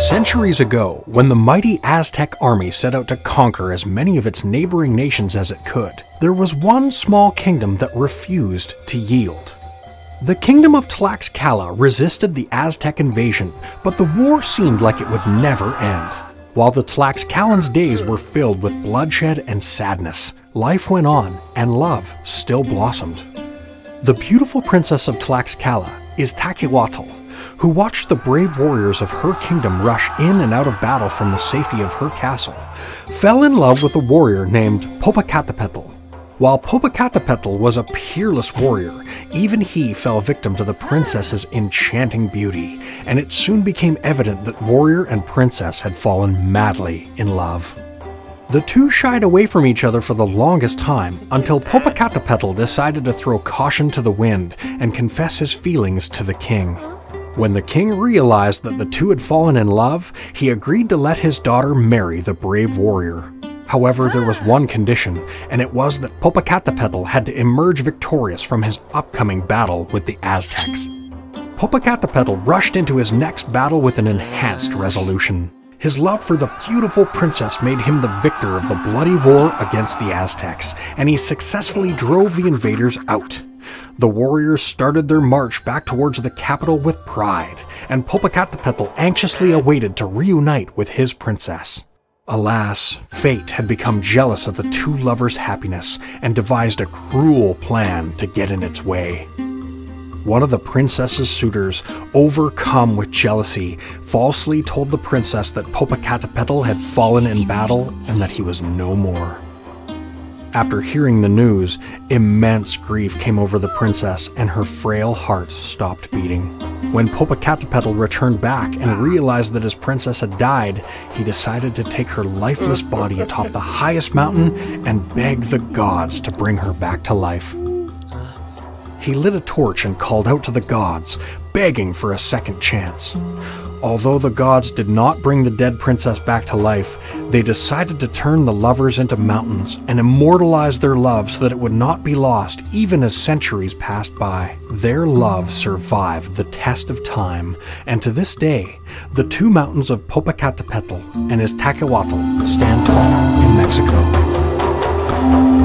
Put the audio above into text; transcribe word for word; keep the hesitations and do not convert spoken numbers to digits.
Centuries ago, when the mighty Aztec army set out to conquer as many of its neighboring nations as it could, there was one small kingdom that refused to yield. The kingdom of Tlaxcala resisted the Aztec invasion, but the war seemed like it would never end. While the Tlaxcalans' days were filled with bloodshed and sadness, life went on and love still blossomed. The beautiful princess of Tlaxcala is Taquehuatl, who watched the brave warriors of her kingdom rush in and out of battle from the safety of her castle, fell in love with a warrior named Popocatépetl. While Popocatépetl was a peerless warrior, even he fell victim to the princess's enchanting beauty, and it soon became evident that warrior and princess had fallen madly in love. The two shied away from each other for the longest time, until Popocatépetl decided to throw caution to the wind and confess his feelings to the king. When the king realized that the two had fallen in love, he agreed to let his daughter marry the brave warrior. However, there was one condition, and it was that Popocatépetl had to emerge victorious from his upcoming battle with the Aztecs. Popocatépetl rushed into his next battle with an enhanced resolution. His love for the beautiful princess made him the victor of the bloody war against the Aztecs, and he successfully drove the invaders out. The warriors started their march back towards the capital with pride, and Popocatépetl anxiously awaited to reunite with his princess. Alas, fate had become jealous of the two lovers' happiness and devised a cruel plan to get in its way. One of the princess's suitors, overcome with jealousy, falsely told the princess that Popocatépetl had fallen in battle and that he was no more. After hearing the news, immense grief came over the princess and her frail heart stopped beating. When Popocatépetl returned back and realized that his princess had died, he decided to take her lifeless body atop the highest mountain and beg the gods to bring her back to life. He lit a torch and called out to the gods, begging for a second chance. Although the gods did not bring the dead princess back to life, they decided to turn the lovers into mountains and immortalize their love so that it would not be lost even as centuries passed by. Their love survived the test of time, and to this day, the two mountains of Popocatépetl and Iztaccíhuatl stand tall in Mexico.